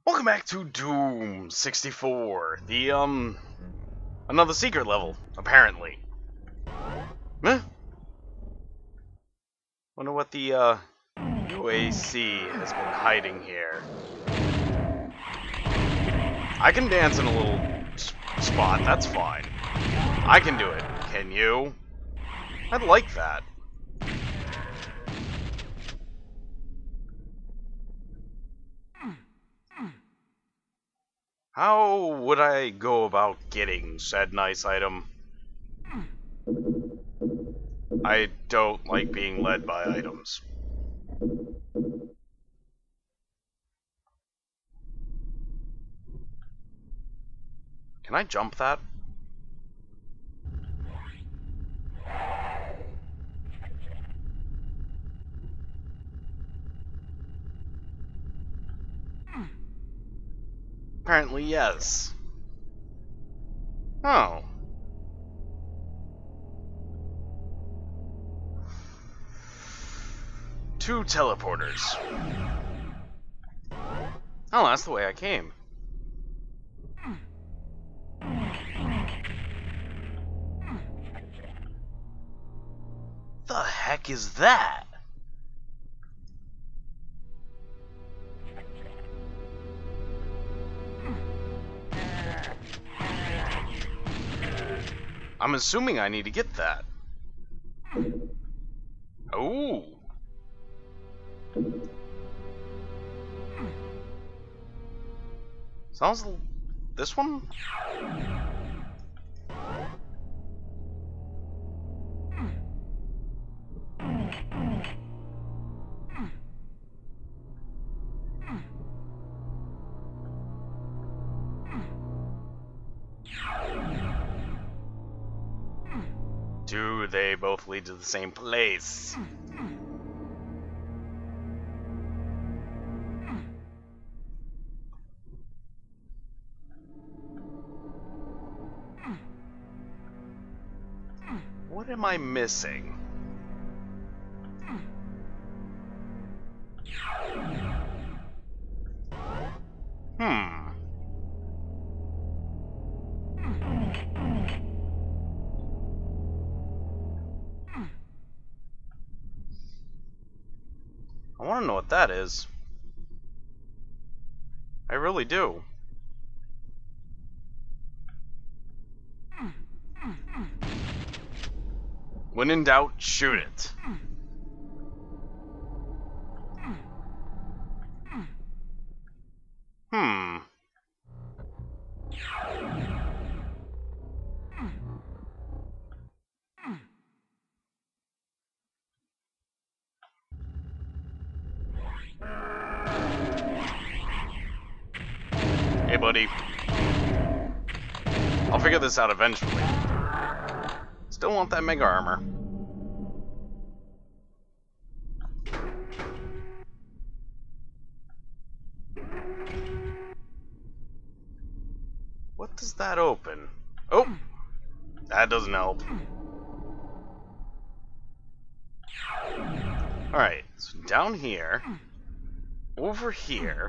Welcome back to Doom 64, another secret level, apparently. Huh? Wonder what the, UAC has been hiding here. I can dance in a little spot, that's fine. I can do it, can you? I'd like that. How would I go about getting said nice item? I don't like being led by items. Can I jump that? Apparently, yes. Oh. Two teleporters. Oh, that's the way I came. The heck is that? I'm assuming I need to get that. Oh. Sounds this one? Do they both lead to the same place? What am I missing? I want to know what that is. I really do. When in doubt, shoot it. Hey, buddy. I'll figure this out eventually. Still want that mega armor. What does that open? Oh! That doesn't help. Alright, so down here. Over here.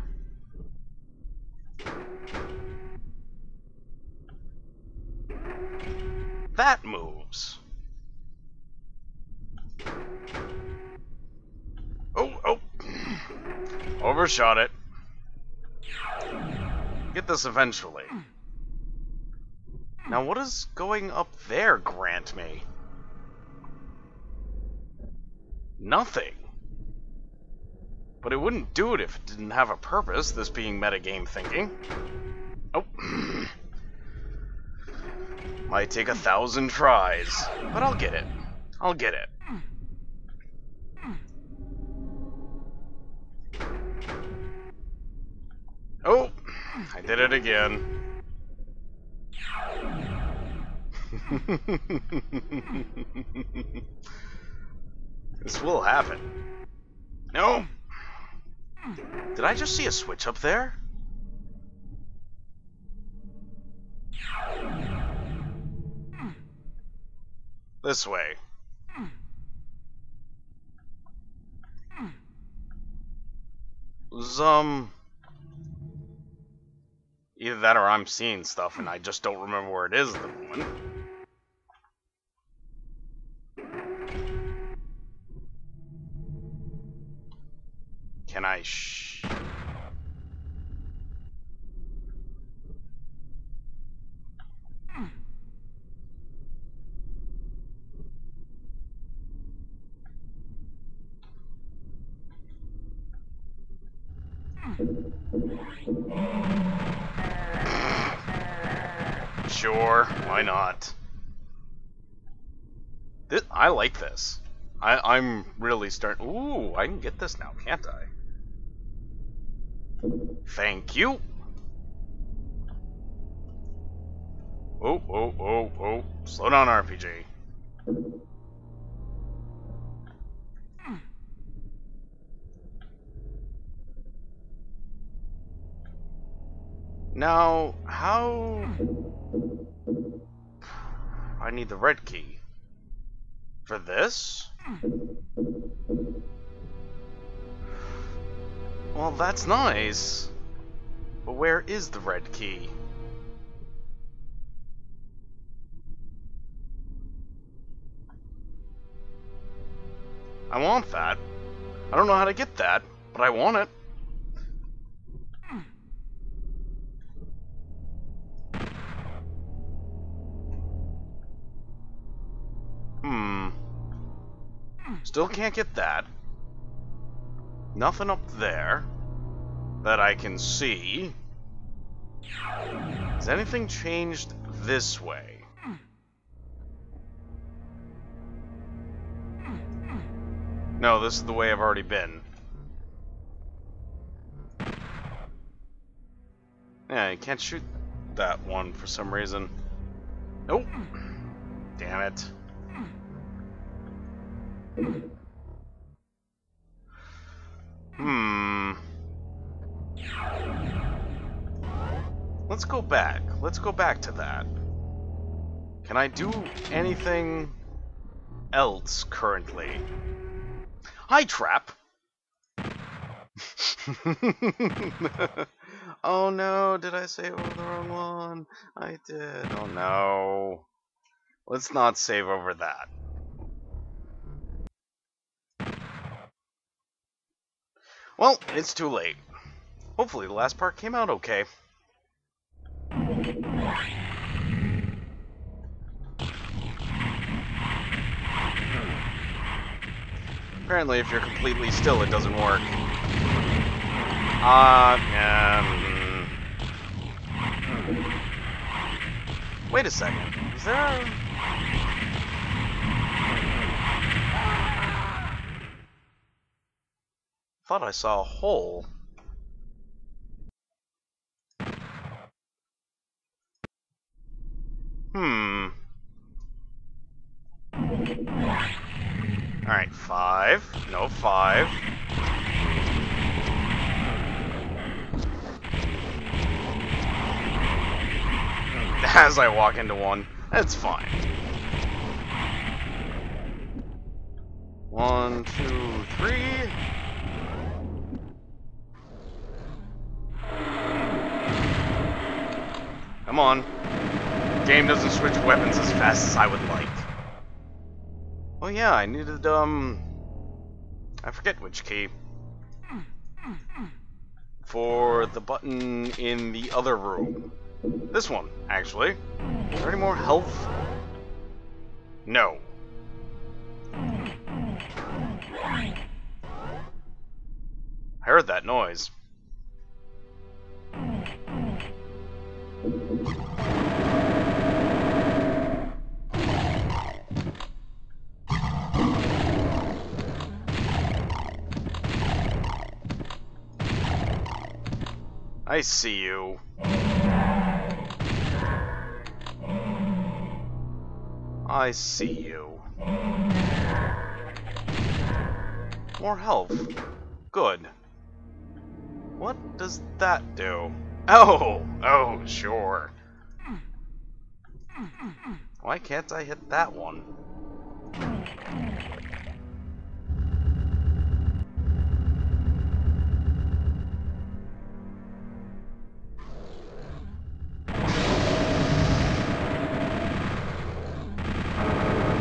That moves. Oh! Overshot it. Get this eventually. Now what is going up there grant me? Nothing. But it wouldn't do it if it didn't have a purpose, this being metagame thinking. Oh. Might take 1,000 tries, but I'll get it. I'll get it. Oh, I did it again. This will happen. No. Did I just see a switch up there? This way. Either that or I'm seeing stuff and I just don't remember where it is at the moment. Can I Sure, why not? I like this. I'm really starting... Ooh, I can get this now, can't I? Thank you! Oh. Slow down, RPG. Now, how... I need the red key. For this? Well, that's nice. But where is the red key? I want that. I don't know how to get that, but I want it. Still can't get that. Nothing up there that I can see. Has anything changed this way? No, this is the way I've already been. Yeah, you can't shoot that one for some reason. Nope. Damn it. Let's go back. Let's go back to that. Can I do anything else currently? Hi, trap! Oh no, did I save over the wrong one? I did. Oh no. Let's not save over that. Well, it's too late. Hopefully the last part came out okay. Apparently if you're completely still it doesn't work. Wait a second. Is there a... Thought I saw a hole. Alright, 5. No, 5. As I walk into one, that's fine. 1, 2, 3. Come on. Game doesn't switch weapons as fast as I would like. Oh yeah, I needed, I forget which key. For the button in the other room. This one, actually. Is there any more health? No. I heard that noise. I see you. I see you. More health. Good. What does that do? Oh, sure. Why can't I hit that one?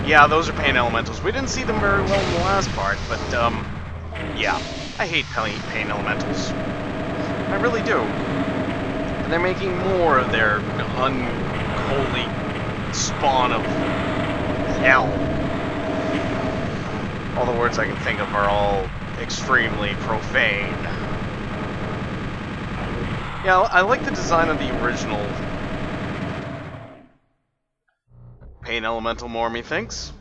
Yeah, those are pain elementals. We didn't see them very well in the last part, but, yeah. I hate pain elementals. I really do. And they're making more of their unholy spawn of hell. All the words I can think of are all extremely profane. Yeah, I like the design of the original pain elemental more, methinks.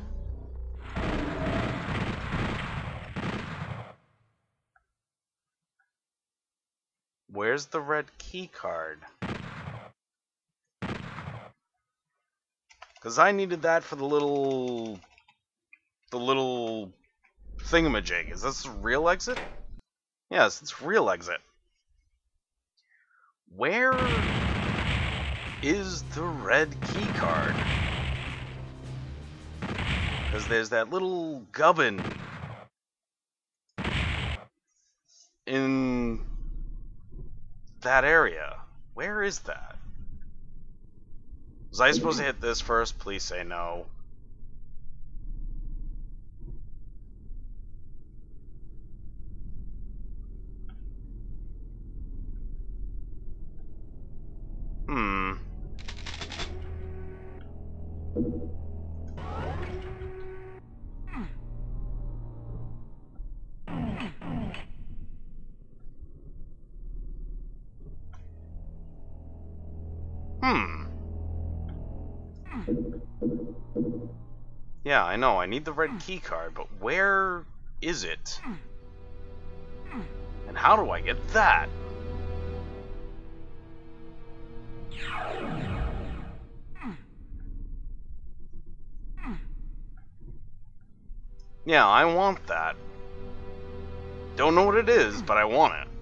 Where's the red key card? Because I needed that for the little thingamajig. Is this a real exit? Yes, it's real exit. Where is the red key card? Because there's that little gubbin in that area. Where is that? Was I supposed to hit this first? Please say no. Yeah, I know, I need the red key card, but where is it? And how do I get that? Yeah, I want that. Don't know what it is, but I want it.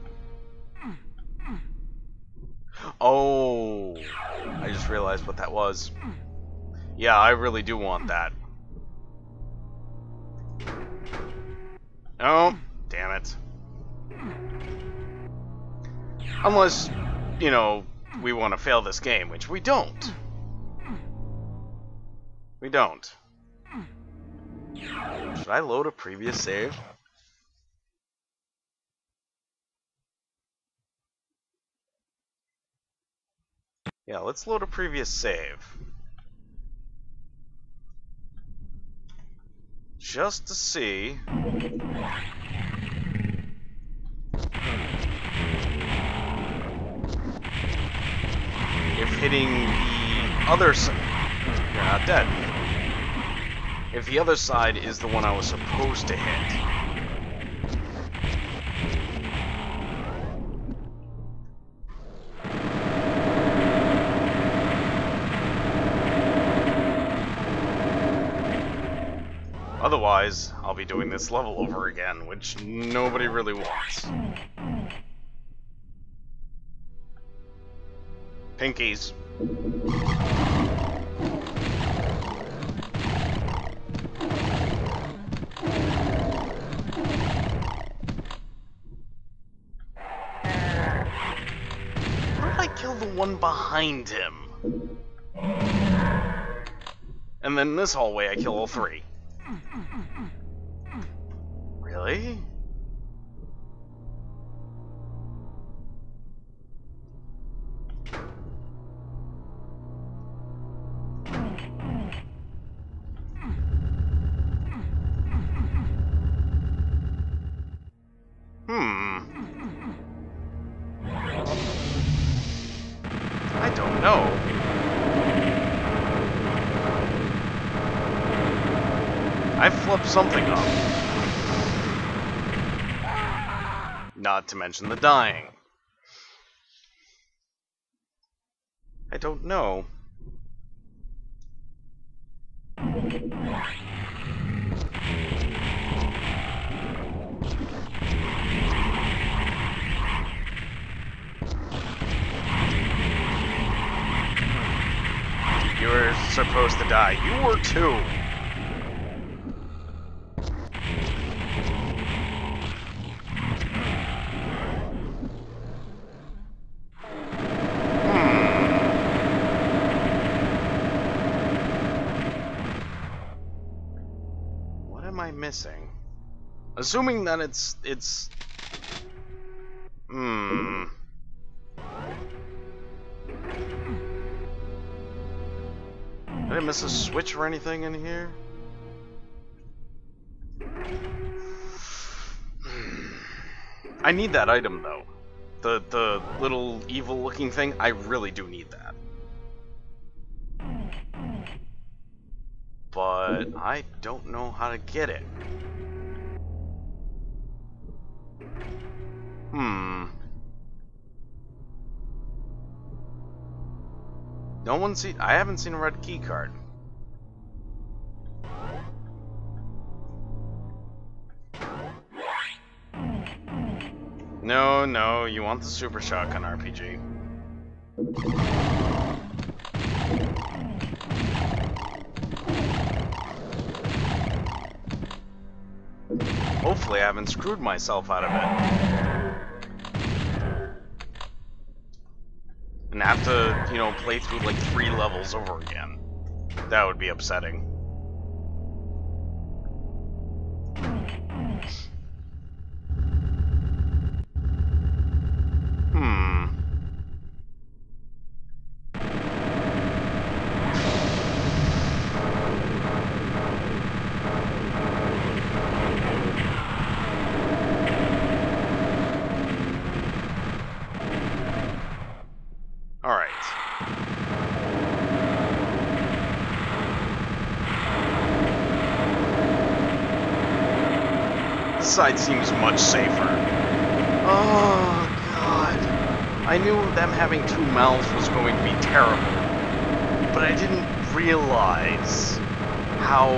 Oh, I just realized what that was. Yeah, I really do want that. Oh, damn it. Unless, you know, we want to fail this game, which we don't. We don't. Should I load a previous save? Yeah, let's load a previous save. Just to see if hitting the other side... You're not dead. If the other side is the one I was supposed to hit. Otherwise, I'll be doing this level over again, which nobody really wants. Pinkies. How did I kill the one behind him? And then this hallway I kill all three. Really? I don't know. I flipped something up. Not to mention the dying. I don't know. You were supposed to die. You were too. missing? Assuming that it's... Did I miss a switch or anything in here? I need that item, though. The little evil-looking thing, I really do need that. But I don't know how to get it. No one's seen... I haven't seen a red key card. No, no, you want the Super Shotgun RPG. Hopefully I haven't screwed myself out of it. And have to, you know, play through like 3 levels over again. That would be upsetting. This side seems much safer. Oh, God. I knew them having 2 mouths was going to be terrible, but I didn't realize how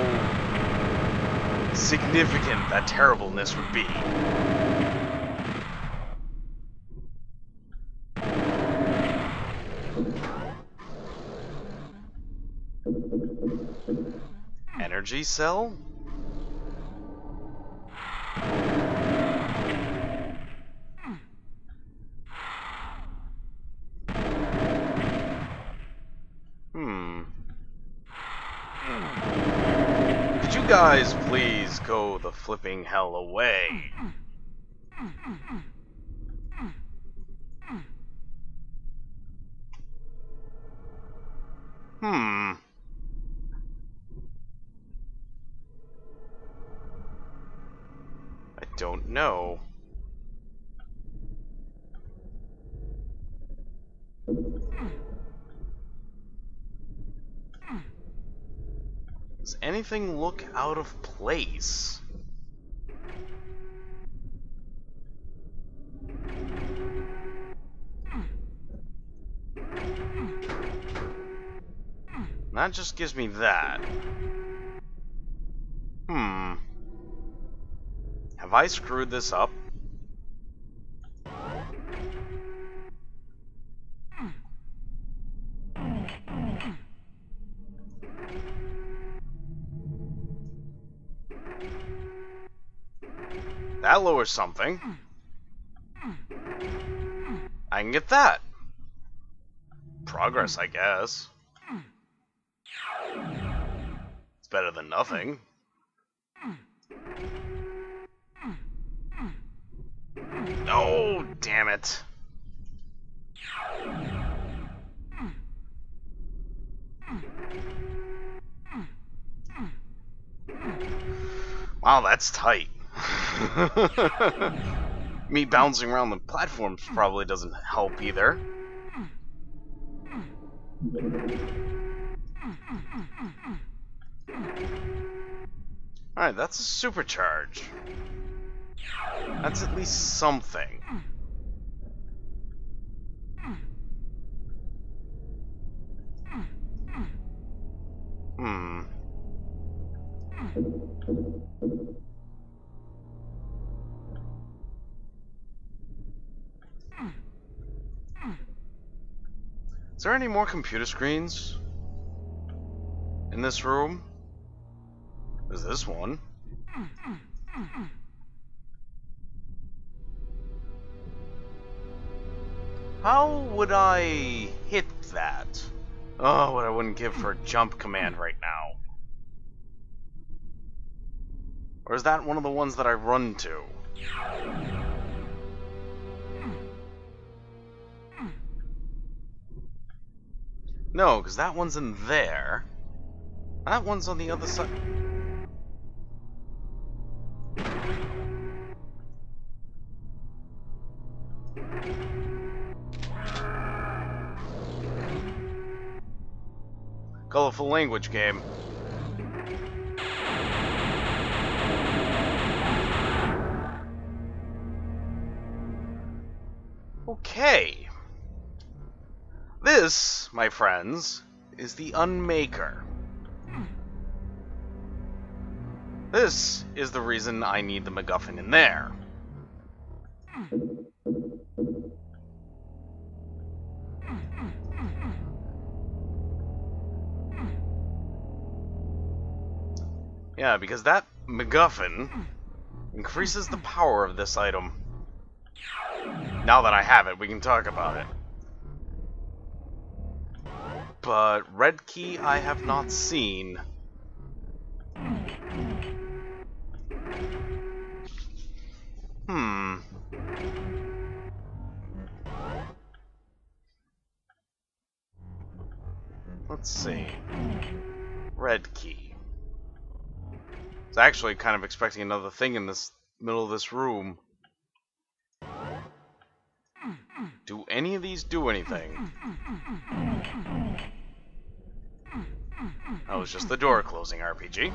significant that terribleness would be. Energy cell? Could you guys please go the flipping hell away? I don't know. Does anything look out of place? That just gives me that. Have I screwed this up? That lowers something. I can get that. Progress, I guess. It's better than nothing. No, damn it. Wow, that's tight. Me bouncing around the platforms probably doesn't help either. Alright, that's a supercharge. That's at least something. Is there any more computer screens in this room? There's this one. How would I hit that? Oh, what I wouldn't give for a jump command right now. Or is that one of the ones that I run to? No, because that one's in there. That one's on the other side. Colorful language game. Okay. This, my friends, is the Unmaker. This is the reason I need the MacGuffin in there. Yeah, because that MacGuffin increases the power of this item. Now that I have it, we can talk about it. But Red Key I have not seen. Let's see. Red Key. I was actually kind of expecting another thing in this middle of this room. Do any of these do anything? That was just the door closing, RPG.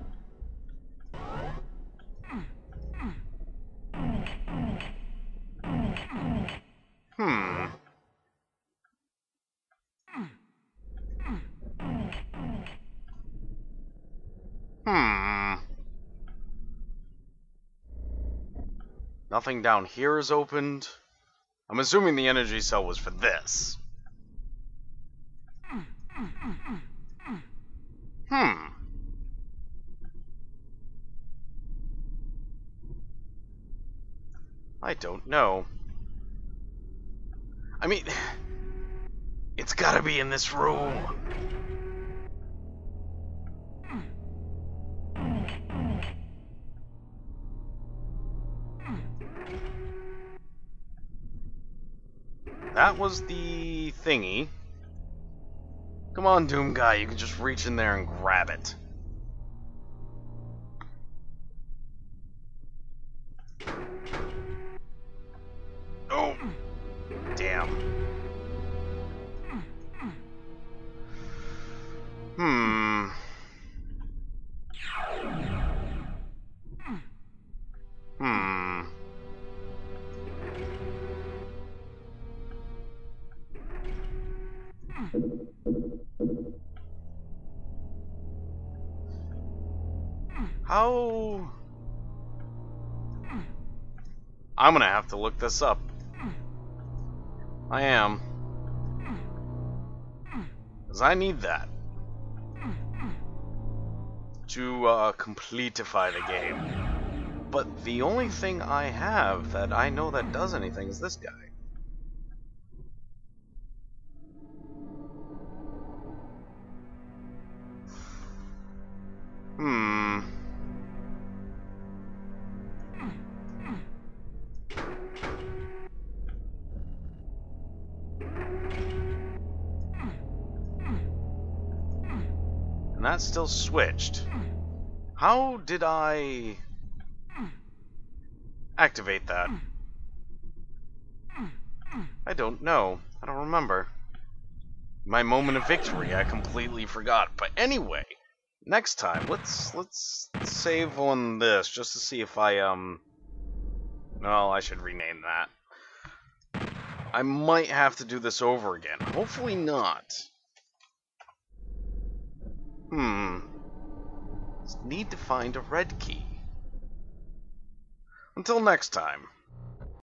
Nothing down here is opened. I'm assuming the energy cell was for this. I don't know. I mean, it's gotta be in this room. That was the thingy. Come on, Doom Guy, you can just reach in there and grab it. Oh! Damn. How... I'm gonna have to look this up. I am. Because I need that. To, completify the game. But the only thing I have that I know that does anything is this guy. And that's still switched. How did I activate that? I don't know. I don't remember. My moment of victory, I completely forgot. But anyway, next time, let's save on this just to see if I well, I should rename that. I might have to do this over again. Hopefully not. Need to find a red key. Until next time.